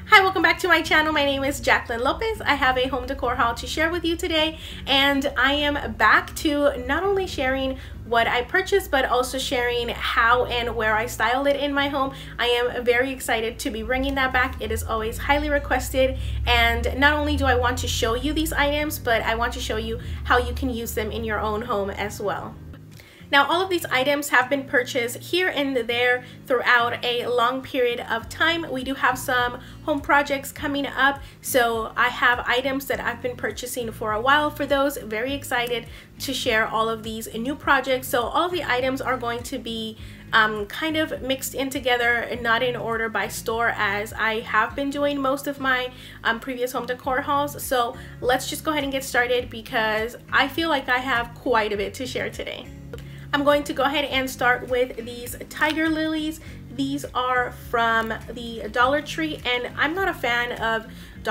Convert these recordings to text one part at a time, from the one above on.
Hi, welcome back to my channel. My name is Jacqueline Lopez. I have a home decor haul to share with you today, and I am back to not only sharing what I purchased but also sharing how and where I styled it in my home. I am very excited to be bringing that back. It is always highly requested, and not only do I want to show you these items, but I want to show you how you can use them in your own home as well. Now, all of these items have been purchased here and there throughout a long period of time. We do have some home projects coming up, so I have items that I've been purchasing for a while for those. Very excited to share all of these new projects. So all of the items are going to be kind of mixed in together and not in order by store, as I have been doing most of my previous home decor hauls. So let's just go ahead and get started because I feel like I have quite a bit to share today. I'm going to go ahead and start with these tiger lilies. These are from the Dollar Tree, and I'm not a fan of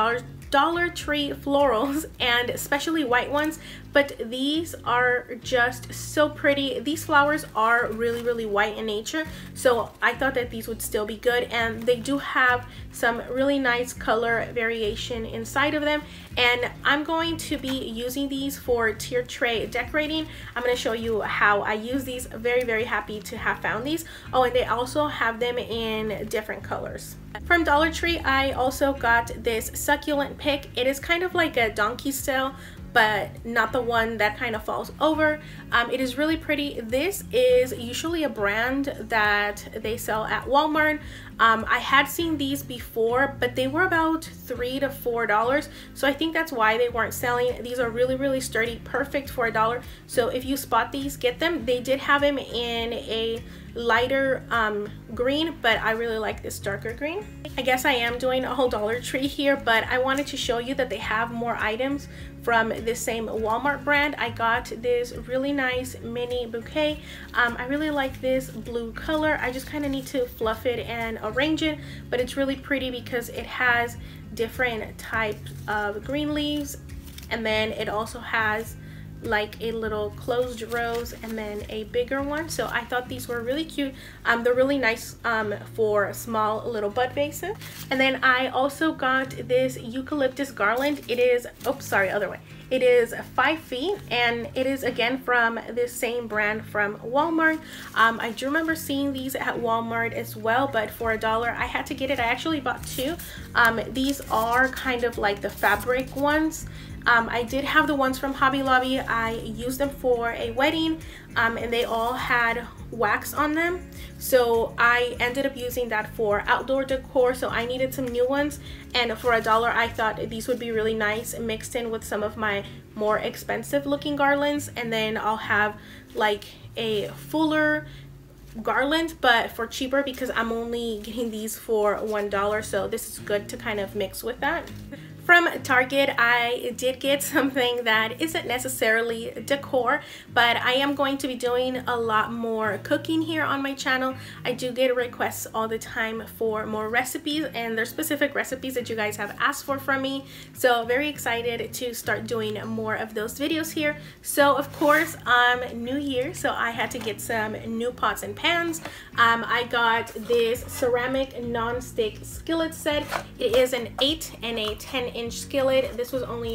Dollar Tree florals, and especially white ones, but these are just so pretty. These flowers are really white in nature, so I thought that these would still be good, and they do have some really nice color variation inside of them. And I'm going to be using these for tier tray decorating. I'm going to show you how I use these. Very happy to have found these. Oh, and they also have them in different colors. From Dollar Tree, I also got this succulent pick. It is kind of like a donkey style, but not the one that kind of falls over. It is really pretty. This is usually a brand that they sell at Walmart. I had seen these before, but they were about $3 to $4, so I think that's why they weren't selling. These are really sturdy, perfect for $1. So if you spot these, get them. They did have them in a lighter green, but I really like this darker green. I guess I am doing a whole Dollar Tree here, but I wanted to show you that they have more items from this same Walmart brand. I got this really nice mini bouquet. I really like this blue color. I just kind of need to fluff it and arrange it, but it's really pretty because it has different types of green leaves, and then it also has like a little closed rose and then a bigger one. So I thought these were really cute. They're really nice for small little bud vases. And then I also got this eucalyptus garland. It is, oops, sorry, other way. It is 5 feet, and it is again from this same brand from Walmart. I do remember seeing these at Walmart as well, but for $1 I had to get it. I actually bought 2. These are kind of like the fabric ones. I did have the ones from Hobby Lobby. I used them for a wedding, and they all had wax on them, so I ended up using that for outdoor decor. So I needed some new ones, and for $1 I thought these would be really nice mixed in with some of my more expensive looking garlands, and then I'll have like a fuller garland but for cheaper because I'm only getting these for $1, so this is good to kind of mix with that. From Target, I did get something that isn't necessarily decor, but I am going to be doing a lot more cooking here on my channel. I do get requests all the time for more recipes, and there's specific recipes that you guys have asked for from me. So very excited to start doing more of those videos here. So of course, New Year, so I had to get some new pots and pans. I got this ceramic non-stick skillet set. It is an 8 and a 10-inch skillet. This was only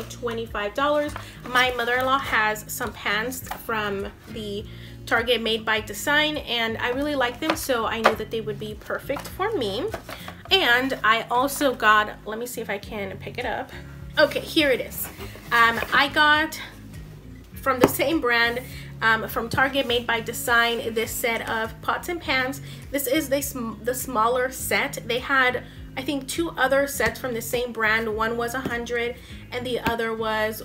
$25. My mother-in-law has some pans from the Target Made by Design, and I really like them, so I knew that they would be perfect for me. And I also got, let me see if I can pick it up. Okay, here it is. I got from the same brand, from Target Made by Design, this set of pots and pans. This is the smaller set. They had, I think, 2 other sets from the same brand. One was 100 and the other was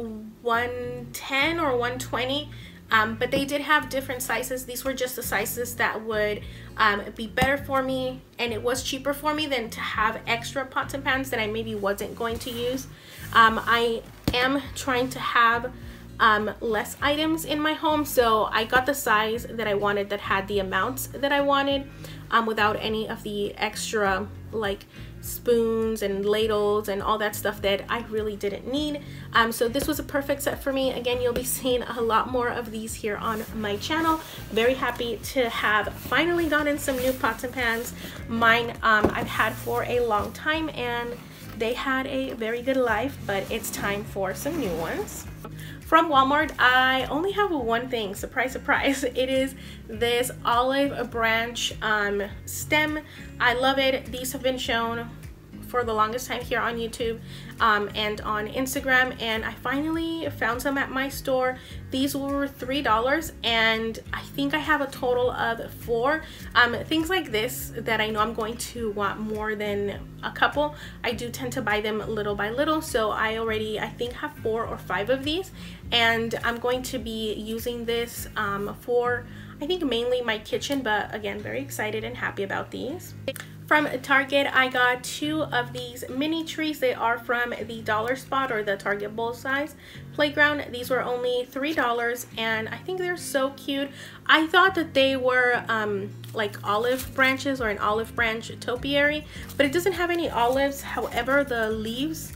110 or 120, but they did have different sizes. These were just the sizes that would be better for me, and it was cheaper for me than to have extra pots and pans that I maybe wasn't going to use. I am trying to have less items in my home, so I got the size that I wanted that had the amounts that I wanted, without any of the extra like spoons and ladles and all that stuff that I really didn't need. So this was a perfect set for me. Again, you'll be seeing a lot more of these here on my channel. Very happy to have finally gotten some new pots and pans. Mine I've had for a long time and they had a very good life, but it's time for some new ones. From Walmart, I only have one thing, surprise, surprise. It is this olive branch stem. I love it. These have been shown for the longest time here on YouTube and on Instagram, and I finally found some at my store. These were $3 and I think I have a total of 4 things like this that I know I'm going to want more than a couple. I do tend to buy them little by little, so I think have 4 or 5 of these, and I'm going to be using this for I think mainly my kitchen, but again, very excited and happy about these. From Target, I got 2 of these mini trees. They are from the Dollar Spot or the Target Bowl Size Playground. These were only $3 and I think they're so cute. I thought that they were like olive branches or an olive branch topiary, but it doesn't have any olives. However, the leaves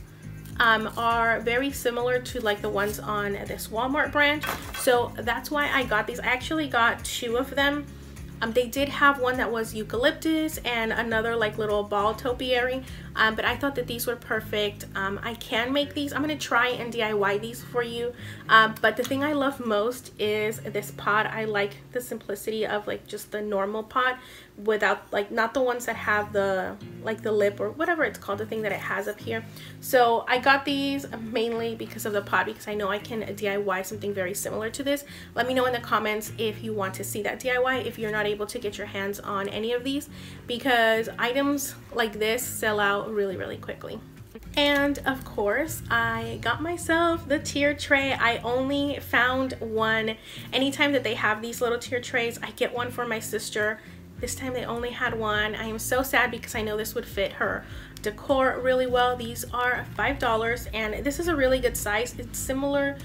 are very similar to like the ones on this Walmart branch, so that's why I got these. I actually got 2 of them. They did have one that was eucalyptus and another like little ball topiary, but I thought that these were perfect. I can make these. I'm gonna try and DIY these for you, but the thing I love most is this pot. I like the simplicity of like just the normal pot without like, not the ones that have the like the lip or whatever it's called, the thing that it has up here. So I got these mainly because of the pot, because I know I can DIY something very similar to this. Let me know in the comments if you want to see that DIY, if you're not able to get your hands on any of these, because items like this sell out really quickly. And of course, I got myself the tier tray. I only found one. Anytime that they have these little tier trays, I get one for my sister. This time they only had one. I am so sad because I know this would fit her decor really well. These are $5 and this is a really good size. It's similar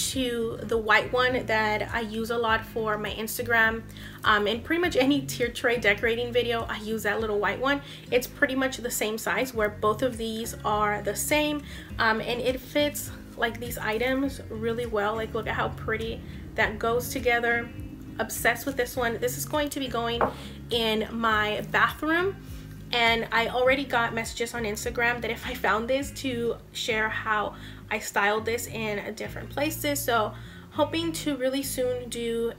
to the white one that I use a lot for my Instagram, and pretty much any tier tray decorating video I use that little white one. It's pretty much the same size, where both of these are the same, and it fits like these items really well. Like, look at how pretty that goes together. Obsessed with this one. This is going to be going in my bathroom, and I already got messages on Instagram that if I found this, to share how I styled this in different places. So hoping to really soon do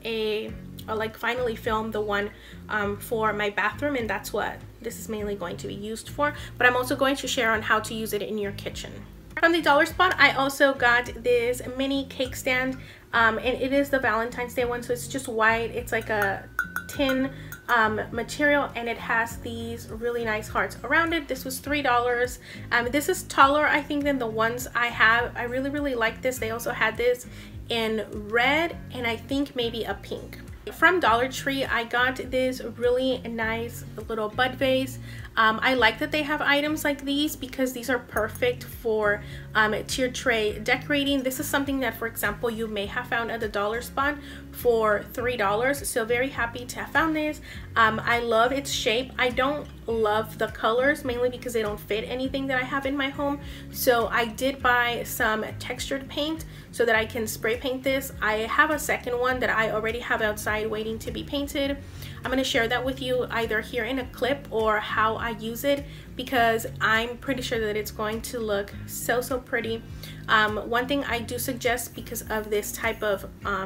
like finally film the one for my bathroom, and that's what this is mainly going to be used for. But I'm also going to share on how to use it in your kitchen. From the Dollar Spot, I also got this mini cake stand, and it is the Valentine's Day one, so it's just white. It's like a tin material, and it has these really nice hearts around it. This was $3. This is taller, I think, than the ones I have. I really like this. They also had this in red and I think maybe a pink. From Dollar Tree, I got this really nice little bud vase. I like that they have items like these because these are perfect for tier tray decorating. This is something that, for example, you may have found at the Dollar Spot for $3. So very happy to have found this. I love its shape. I don't love the colors, mainly because they don't fit anything that I have in my home. So I did buy some textured paint so that I can spray paint this. I have a second one that I already have outside waiting to be painted. I'm going to share that with you either here in a clip or how I use it, because I'm pretty sure that it's going to look so pretty. One thing I do suggest, because of this type of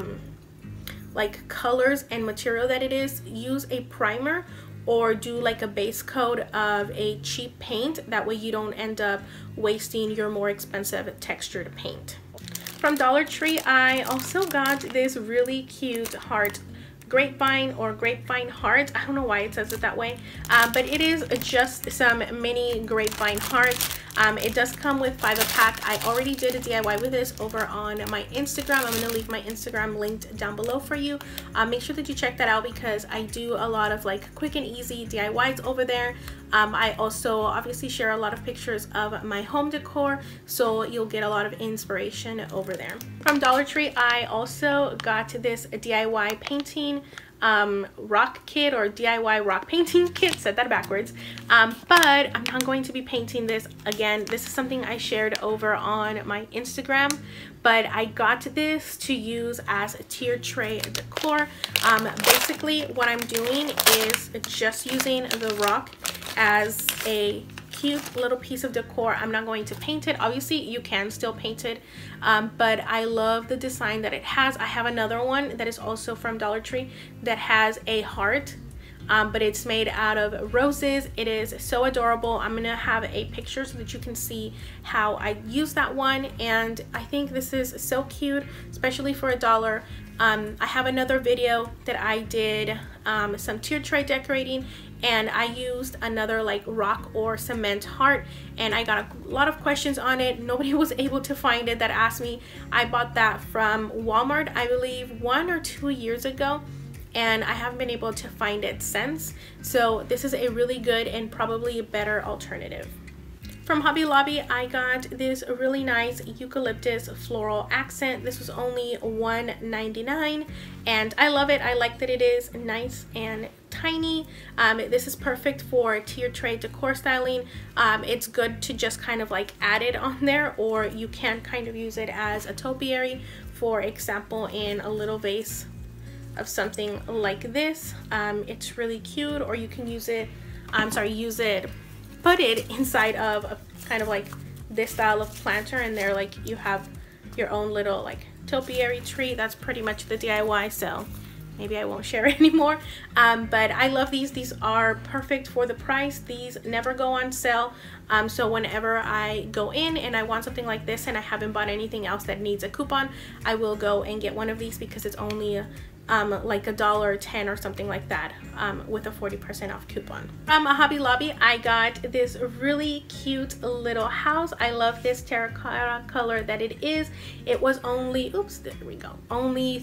like colors and material that it is, use a primer or do like a base coat of a cheap paint. That way you don't end up wasting your more expensive textured paint. From Dollar Tree, I also got this really cute heart grapevine or grapevine heart. I don't know why it says it that way, but it is just some mini grapevine hearts. It does come with 5 a pack. I already did a DIY with this over on my Instagram. I'm going to leave my Instagram linked down below for you. Make sure that you check that out, because I do a lot of like quick and easy DIYs over there. I also obviously share a lot of pictures of my home decor, so you'll get a lot of inspiration over there. From Dollar Tree, I also got this DIY painting rock kit, or DIY rock painting kit, said that backwards, but I'm not going to be painting this again. This is something I shared over on my Instagram, but I got this to use as a tier tray decor. Basically what I'm doing is just using the rock as a cute little piece of decor. I'm not going to paint it. Obviously you can still paint it, but I love the design that it has. I have another one that is also from Dollar Tree that has a heart, but it's made out of roses. It is so adorable. I'm gonna have a picture so that you can see how I use that one, and I think this is so cute, especially for $1. I have another video that I did some tier tray decorating, and I used another like rock or cement heart, and I got a lot of questions on it. Nobody was able to find it that asked me. I bought that from Walmart, I believe 1 or 2 years ago, and I haven't been able to find it since. So this is a really good and probably a better alternative. From Hobby Lobby, I got this really nice eucalyptus floral accent. This was only $1.99, and I love it. I like that it is nice and tiny. This is perfect for tier tray decor styling. It's good to just kind of like add it on there, or you can kind of use it as a topiary, for example, in a little vase of something like this. It's really cute, or you can use it, put it inside of a kind of like this style of planter, and there like you have your own little like topiary tree. That's pretty much the DIY, so maybe I won't share it anymore. But I love these. These are perfect for the price. These never go on sale. So whenever I go in and I want something like this and I haven't bought anything else that needs a coupon, I will go and get one of these because it's only like $1.10 or something like that, with a 40% off coupon. From Hobby Lobby, I got this really cute little house. I love this terracotta color that it is. It was only, oops, there we go, only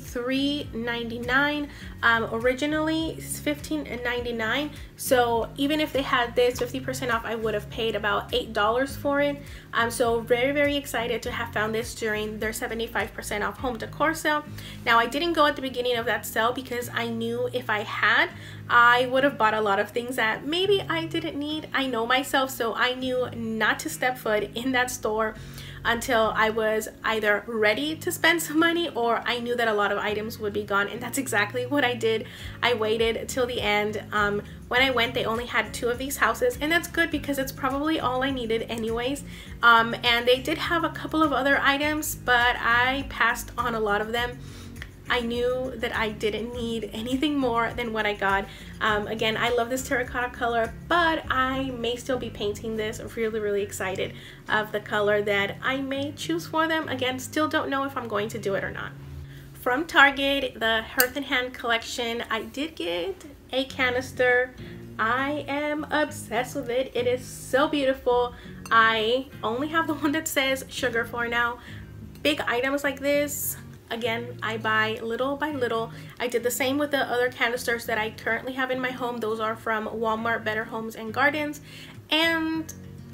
$3.99. Originally it's $15.99. So even if they had this 50% off, I would have paid about $8 for it. So very excited to have found this during their 75% off home decor sale. Now I didn't go at the beginning of that sale because I knew if I had, I would have bought a lot of things that maybe I didn't need. I know myself, so I knew not to step foot in that store until I was either ready to spend some money or I knew that a lot of items would be gone, and that's exactly what I did. I waited till the end. When I went, they only had 2 of these houses, and that's good because it's probably all I needed anyways. And they did have a couple of other items, but I passed on a lot of them. I knew that I didn't need anything more than what I got. Again, I love this terracotta color, but I may still be painting this. Really excited of the color that I may choose for them. Again, still don't know if I'm going to do it or not. From Target, the Hearth and Hand collection, I did get a canister. I am obsessed with it. It is so beautiful. I only have the one that says sugar for now. Big items like this, again, I buy little by little. I did the same with the other canisters that I currently have in my home. Those are from Walmart, Better Homes and Gardens, and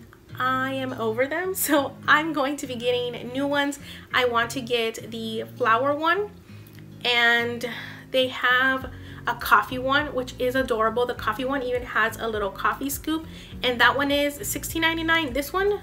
I am over them, so I'm going to be getting new ones. I want to get the flower one, and they have a coffee one, which is adorable. The coffee one even has a little coffee scoop, and that one is $16.99. This one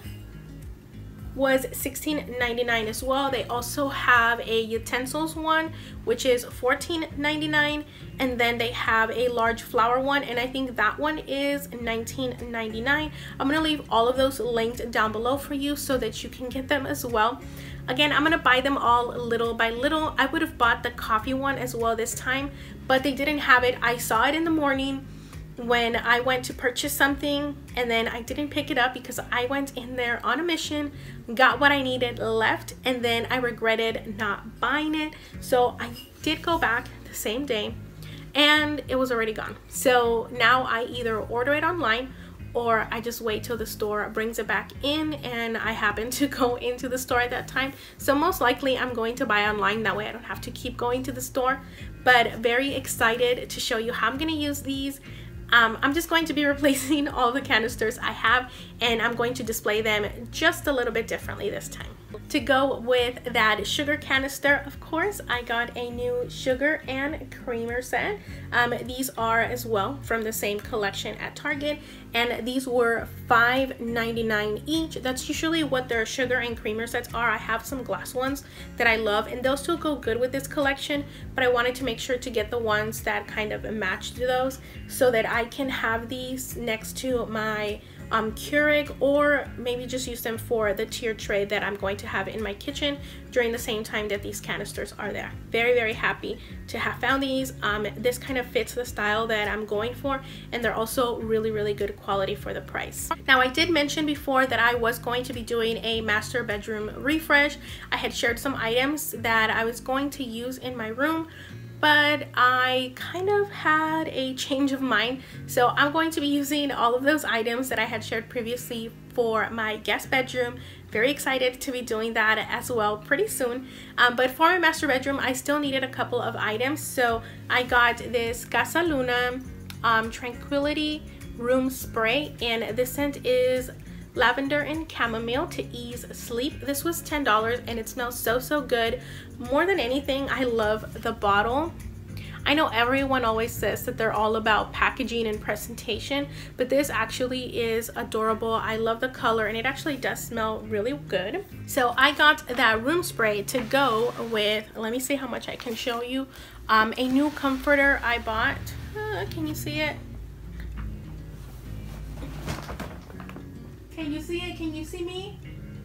was $16.99 as well. They also have a utensils one, which is $14.99, and then they have a large flower one, and I think that one is $19.99. I'm gonna leave all of those linked down below for you so that you can get them as well. Again, I'm gonna buy them all little by little. I would have bought the coffee one as well this time, but they didn't have it. I saw it in the morning when I went to purchase something, and then I didn't pick it up because I went in there on a mission, got what I needed, left, and then I regretted not buying it. So I did go back the same day and it was already gone. So now I either order it online or I just wait till the store brings it back in, and I happen to go into the store at that time. So most likely I'm going to buy online, that way I don't have to keep going to the store. But very excited to show you how I'm gonna use these. I'm just going to be replacing all the canisters I have, and I'm going to display them just a little bit differently this time. To go with that sugar canister, of course, I got a new sugar and creamer set. These are as well from the same collection at Target, and these were $5.99 each. That's usually what their sugar and creamer sets are. I have some glass ones that I love, and they'll still go good with this collection, but I wanted to make sure to get the ones that kind of matched those so that I can have these next to my Keurig, or maybe just use them for the tier tray that I'm going to have in my kitchen during the same time that these canisters are there. Very, very happy to have found these. This kind of fits the style that I'm going for, and they're also really, really good quality for the price. Now, I did mention before that I was going to be doing a master bedroom refresh. I had shared some items that I was going to use in my room, but I kind of had a change of mind. So I'm going to be using all of those items that I had shared previously for my guest bedroom. Very excited to be doing that as well pretty soon. But for my master bedroom, I still needed a couple of items. So I got this Casa Luna Tranquility Room Spray, and this scent is lavender and chamomile to ease sleep. This was $10 and it smells so good. More than anything, I love the bottle. I know everyone always says that they're all about packaging and presentation, but this actually is adorable. I love the color, and it actually does smell really good. So I got that room spray to go with, let me see how much I can show you, a new comforter I bought. Can you see it? Can you see it? Can you see me?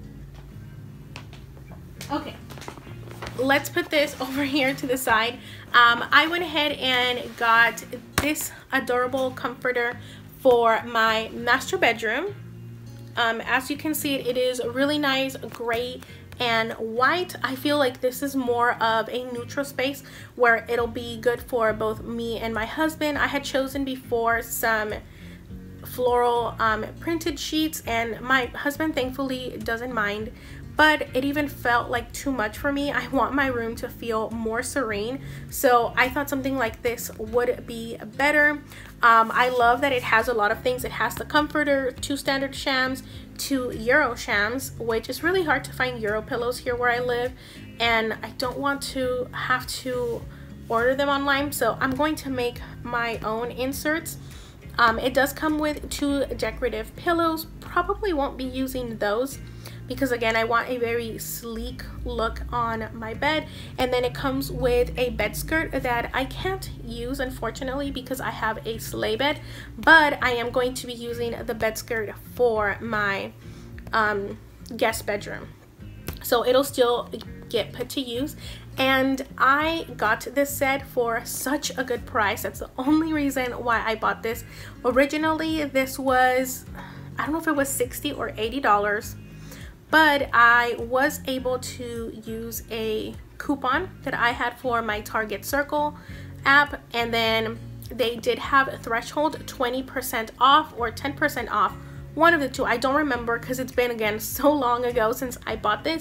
Okay, let's put this over here to the side. I went ahead and got this adorable comforter for my master bedroom. As you can see, it is really nice gray and white. I feel like this is more of a neutral space where it'll be good for both me and my husband. I had chosen before some floral printed sheets, and my husband thankfully doesn't mind, but it even felt like too much for me. I want my room to feel more serene, so I thought something like this would be better. I love that it has a lot of things. It has the comforter, 2 standard shams, 2 Euro shams, which is really hard to find Euro pillows here where I live, and I don't want to have to order them online, so I'm going to make my own inserts. It does come with 2 decorative pillows. Probably won't be using those because, again, I want a very sleek look on my bed. And then it comes with a bed skirt that I can't use, unfortunately, because I have a sleigh bed, but I am going to be using the bed skirt for my guest bedroom, so it'll still get put to use. And I got this set for such a good price. That's the only reason why I bought this. Originally, this was, I don't know if it was $60 or $80, but I was able to use a coupon that I had for my Target Circle app, and then they did have a threshold 20% off or 10% off, one of the two. I don't remember because it's been, again, so long ago since I bought this.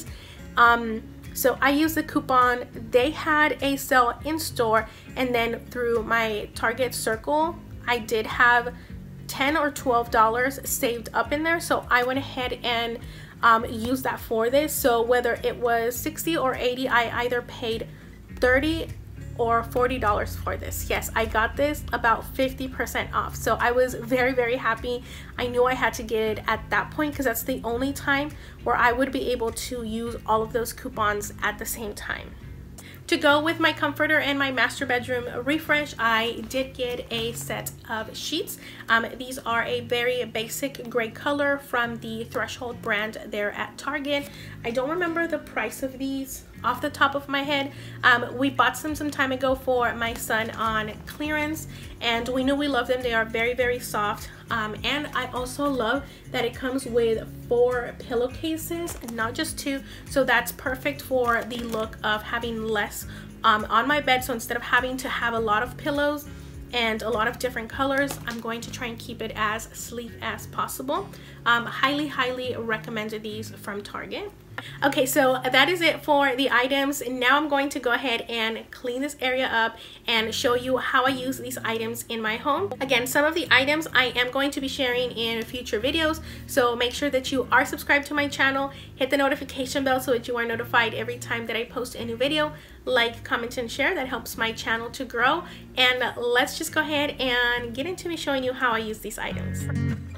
So I used the coupon. They had a sale in store, and then through my Target Circle, I did have $10 or $12 saved up in there. So I went ahead and used that for this. So whether it was $60 or $80, I either paid $30 or $40 for this. Yes, I got this about 50% off. So I was very, very happy. I knew I had to get it at that point because that's the only time where I would be able to use all of those coupons at the same time. To go with my comforter and my master bedroom refresh, I did get a set of sheets. These are a very basic gray color from the Threshold brand there at Target. I don't remember the price of these off the top of my head. We bought some time ago for my son on clearance, and we knew we love them. They are very, very soft. And I also love that it comes with 4 pillowcases and not just 2, so that's perfect for the look of having less on my bed. So instead of having to have a lot of pillows and a lot of different colors, I'm going to try and keep it as sleek as possible. Highly recommend these from Target. Okay, so that is it for the items. Now I'm going to go ahead and clean this area up and show you how I use these items in my home. Again, some of the items I am going to be sharing in future videos, so make sure that you are subscribed to my channel. Hit the notification bell so that you are notified every time that I post a new video. Like, comment, and share. That helps my channel to grow. And let's just go ahead and get into me showing you how I use these items.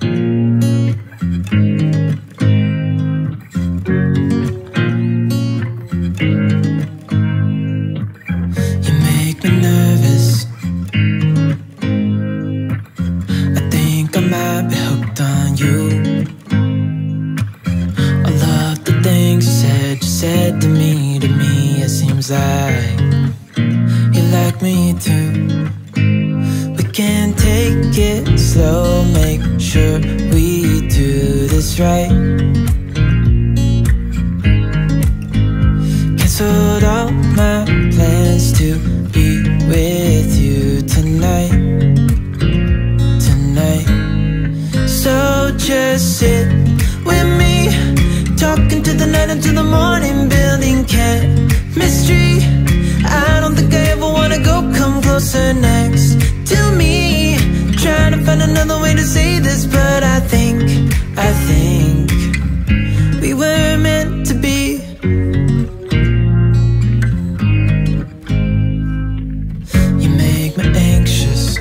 Said to me, it seems like you like me too. We can take it slow, make sure we do this right. Canceled all my plans to be with you tonight. So just sit with me, talking to the night until the morning, building chemistry. I don't think I ever wanna go, come closer next to me. Trying to find another way to say this, but I think we were meant to be. You make me anxious.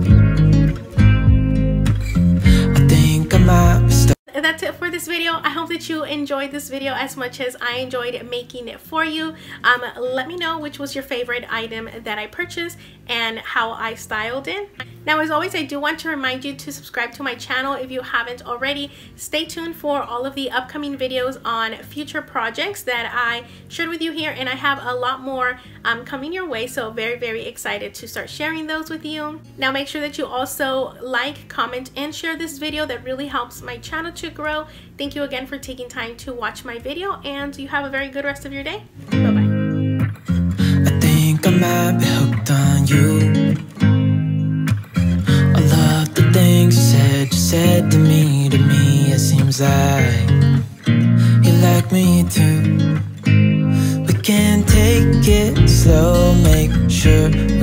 I think I might be stuck. That's it for this video. I hope that you enjoyed this video as much as I enjoyed making it for you. Let me know which was your favorite item that I purchased and how I styled it. Now, as always, I do want to remind you to subscribe to my channel if you haven't already. Stay tuned for all of the upcoming videos on future projects that I shared with you here, and I have a lot more coming your way, so very excited to start sharing those with you. Now, make sure that you also like, comment, and share this video. That really helps my channel to grow. Thank you again for taking time to watch my video, and you have a very good rest of your day. Bye-bye. I think I might be hooked on you. I love the things you said to me, it seems like you like me too. We can take it slow, make sure